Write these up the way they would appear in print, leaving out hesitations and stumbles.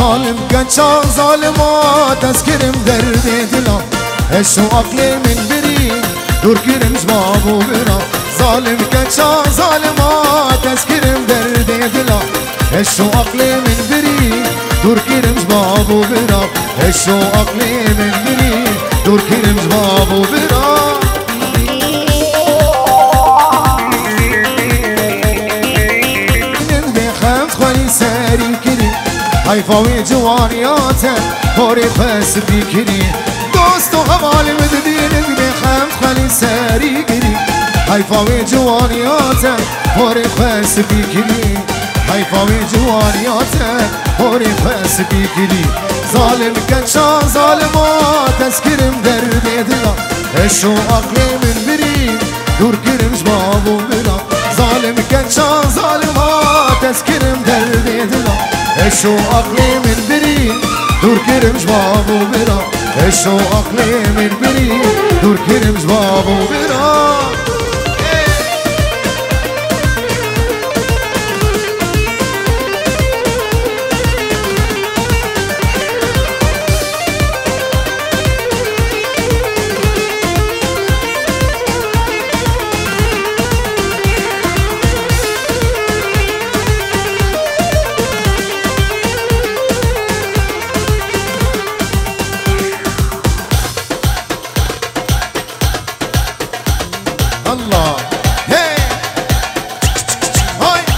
ظالم قنشا ظالمات تذكرم درد دلا هشو عقلي من بري دور كرم جبابو برا ظالم قنشا ظالمات تذكرم درد دلا هشو عقلي من بري دور كرم جبابو برا هشو عقلي من بري دور كرم جبابو برا ساري كري هايفاوي جوانياته هوري خاس بيكري دوستو غمالي مددين بخمس خلي ساري كري هايفاوي جوانياته هوري خاس بيكري هايفاوي جوانياته هوري خاس بيكري ظالم كنشا ظالمات تذكرم درد دلا هشو عقلي من بري دور كرم جبابو بلا ظالم كنشا ظالمات تذكرم درد دلا هشو عقلي من بري دور كرم جبابو بلا هشو عقلي من بري دور كرم جبابو بلا الله هي هاي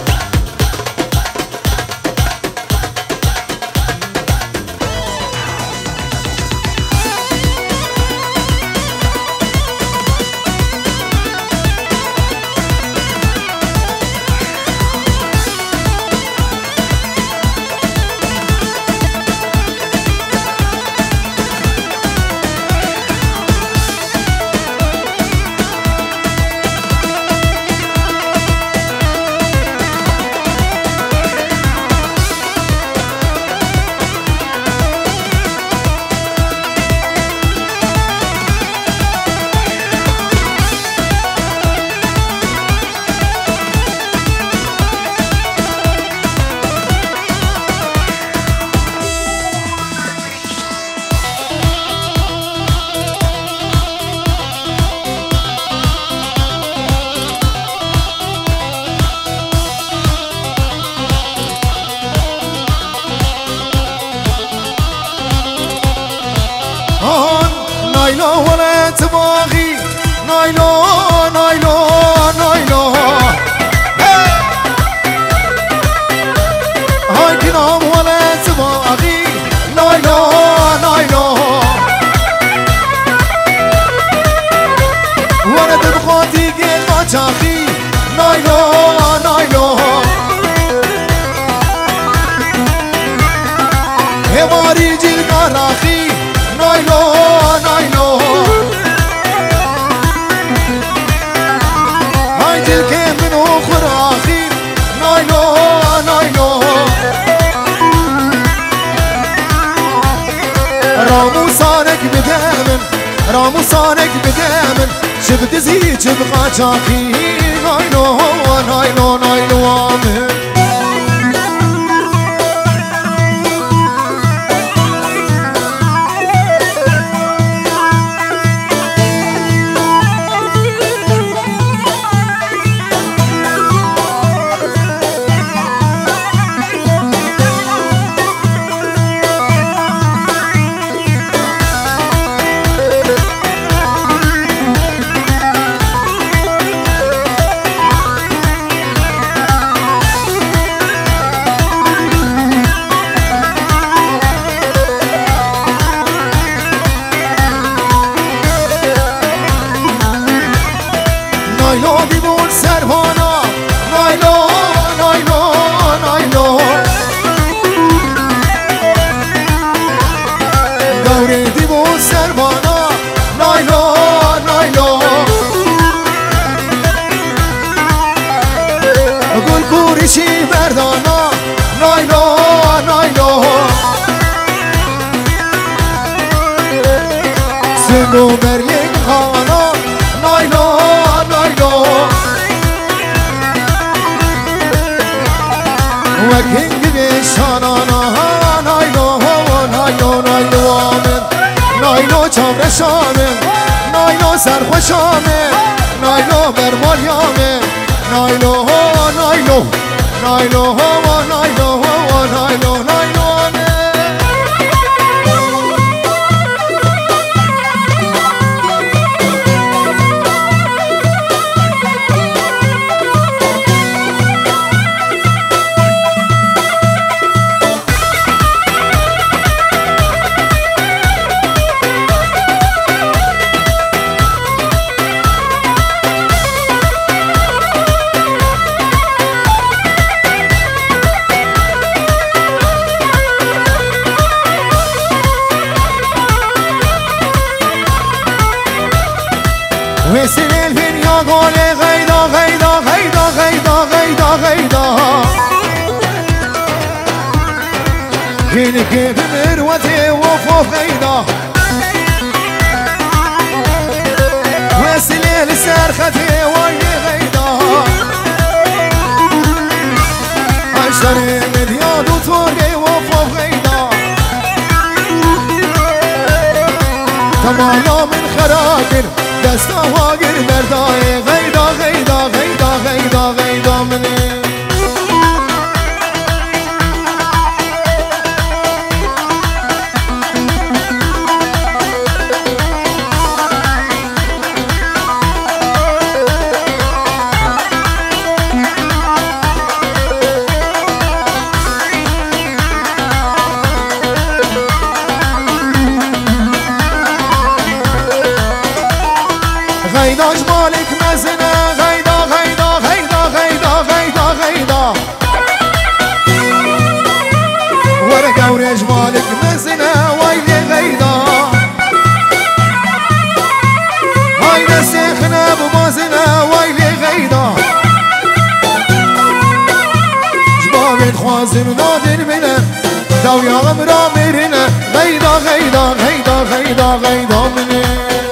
نايلو ولا تباغي نايلو نايلو نايلو هاي كلام ولا تباغي نايلو نايلو وانا تبغاتي قل ما جاخي نايلو نايلو هواري جيل كاراخي نايلو نايلو هاي تلكي من اخراخي نايلو نايلو راموسانك بدامن راموسانك بدامن شبت زي تبغى جاكي نايلو نايلو نايلو آمن نايلو دیبون سروانا نايلو نايلو نايلو دوري دیبون سروانا نايلو نايلو گل کوریشی مردانا نايلو نايلو سنو مریم خانا نايلو نايلو وكنج بشانا نایلو چامر شامه نایلو سرخوشامه نایلو برمالیامه نایلو نایلو نایلو نایلو نایلو نایلو وسيل الدنيا قولي غيدا غيدا غيدا غيدا غيدا غيدا كينك بمروتي وفوف غيدا وسيل السرختي وي غيدا عشري مدياد وطوري وفوف غيدا تمالا من خراكر دستا واگر مردای غیدا غیدا غیدا غیدا غیدا منه غيداش مالك مزنة غيدا غيدا غيدا غيدا غيدا غيدا ورقة وريج مالك مزنة ويلي غيدا هيدا سيخنا بمازنة ويلي غيدا جبابين خوازم نادر منا داويا غمرا ميرنا غيدا غيدا غيدا غيدا غيدا مني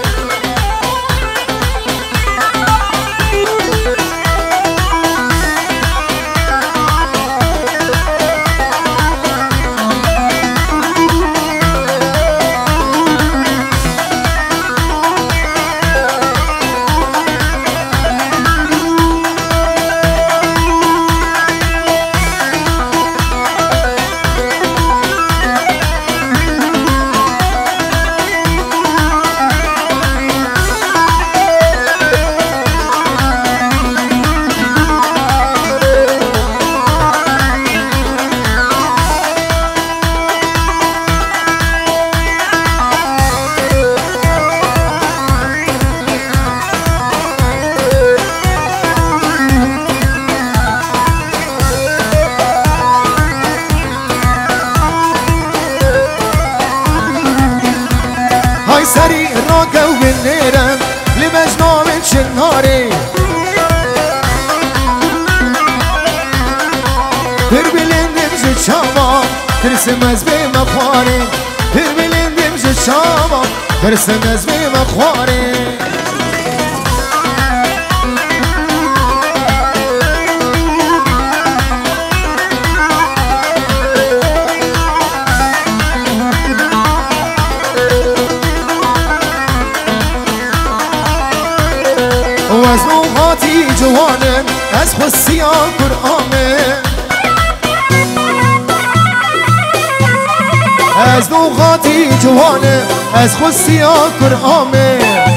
سري الراكة وبالنيرة لمجنون من شنهاري تربلين دمج الشامة ترسم أزبي مخواري تربلين دمج الشامة ترسم أزبي مخواري وزنو غاتي جوانم از خصيان قرآمه از نوغاتي جوانم از خصيان قرآمه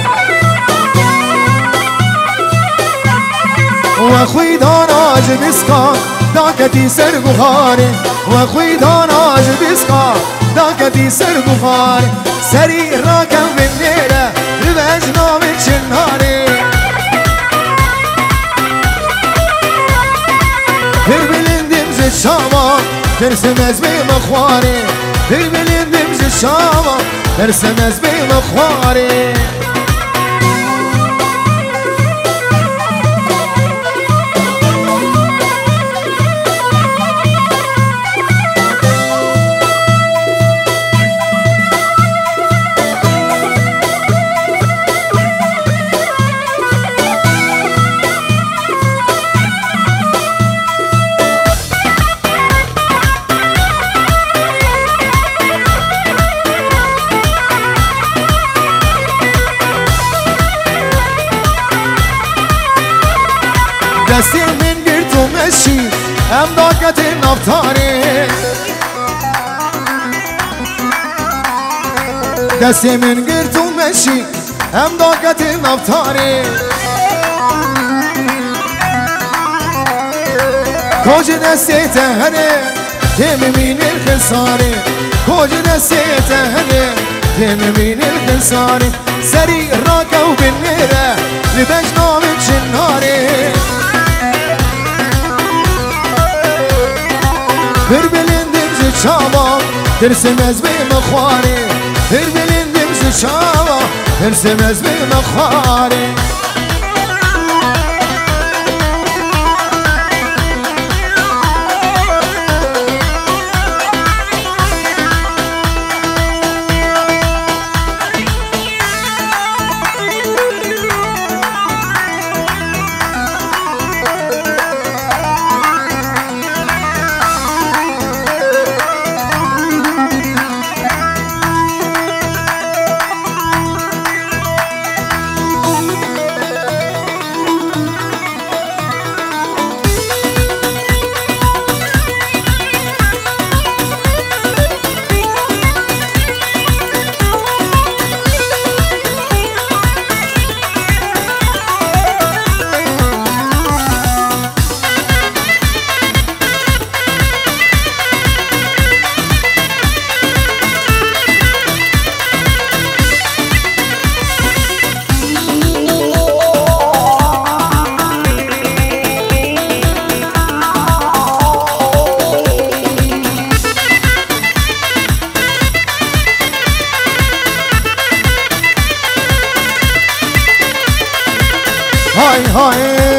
وخوي دانا جبسكا داكتي سر بخاري وخوي دانا جبسكا داكتي سر بخاري سري راكم بالنيرة ربجنا من شنهاري تربلين دمج الشامة ترسم أزبي مخواري تربلين دمج الشامة ترسم أزبي مخواري ام داکت نفتاری دستی من گرد و مشی ام داکت نفتاری کج دستی تهنه تممین الخساری کج دستی تهنه تممین الخساری سری راکو بالنيرة لبجنام الجناري هربلين دمز شابا ترسم ازبي مخواري هربلين دمز شابا ترسم ازبي مخواري هاي هاي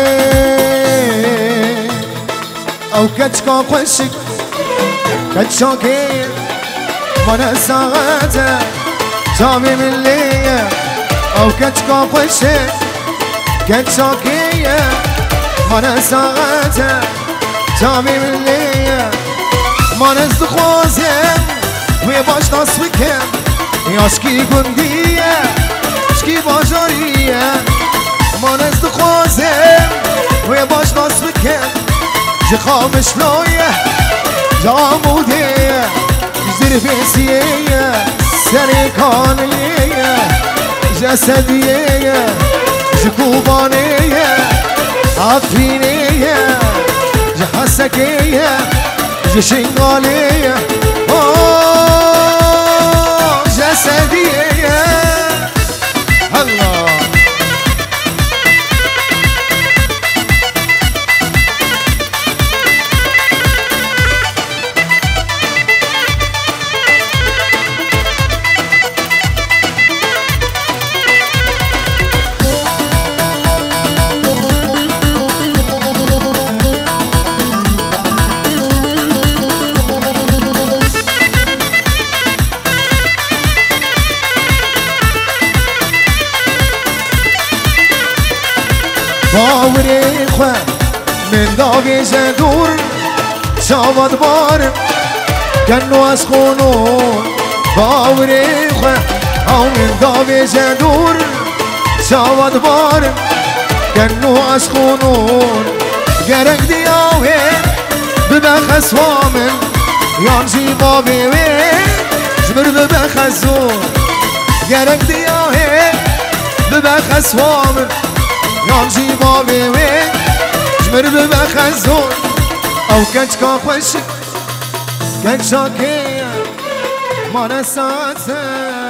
او كتشكا خوشك كتشاكي وانا ساعته جامي من ليا او كتشكا خوشك كتشاكي وانا ساعته جامي من ليا ما نزدخوزم ويباش تصويكم ياشكي قندية شكي باجارية ما نزدخوزم ويباش تصويكم جخامش لوية جامودية زرفيسية سريكانية جسدية جكوبانية عفينية جحسكية جشنغالية جسدية الله باوری خواه من داوی جدور شاود بارم کنو از خونون باوری خواه او من داوی جدور شاود بارم کنو از خونون گرک دیاوه ببخص وامن یانجی بابی وی جمر ببخصون گرک دیاوه ببخص وامن يانجي بابي وين جمر ببخزون او كنشكا خوشك كنشاكية ما نساتك